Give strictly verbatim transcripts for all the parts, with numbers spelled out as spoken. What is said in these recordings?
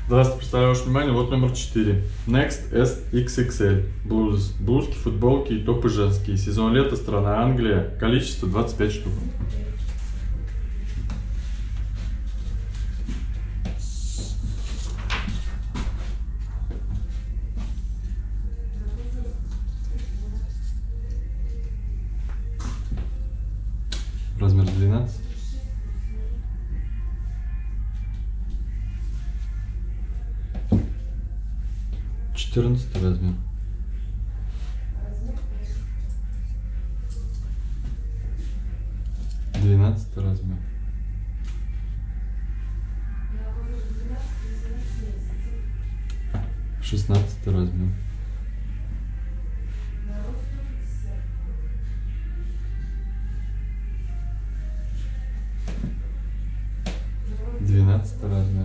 Здравствуйте, представляю ваше внимание, вот номер четыре. Next эс икс икс эль. Блуз. Блузки, футболки и топы женские. Сезон лета, страна Англия. Количество двадцать пять штук. Размер двенадцать. четырнадцатый размер. двенадцатый размер. шестнадцатый размер. двенадцатый размер.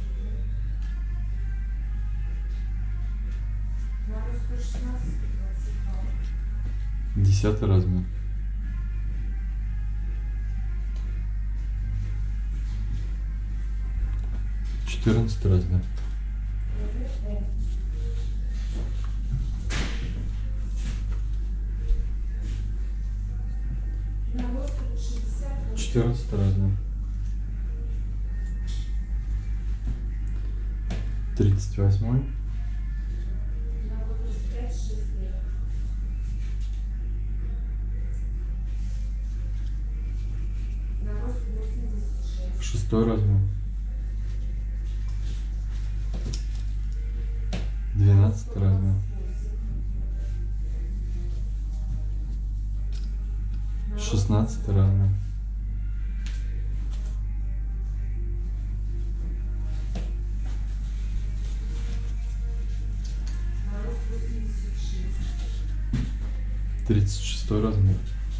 десятый размер. четырнадцатый размер. четырнадцатый размер. тридцать восьмой. Шестой размер. Двенадцатый размер. Шестнадцатый размер. Тридцать шестой размер.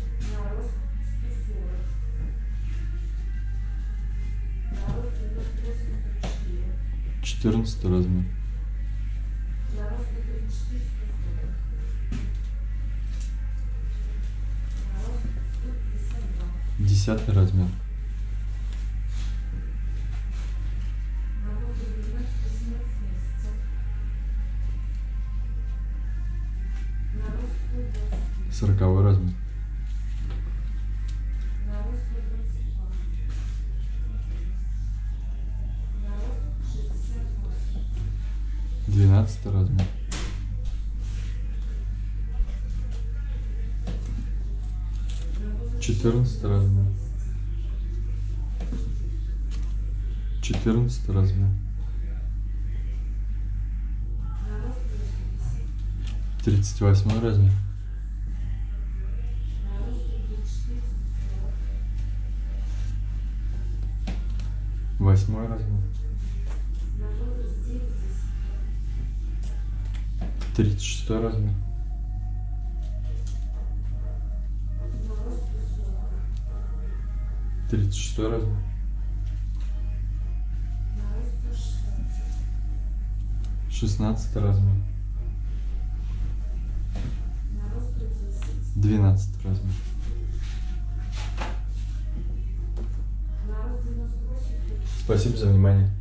четырнадцатый размер. десятый размер. сороковой размер. двенадцатый размер. четырнадцатый размер. четырнадцатый размер. тридцать восьмой размер. Восьмой размер. тридцать шестой размер. тридцать шестой размер. шестнадцатый размер. двенадцатый размер. Спасибо за внимание.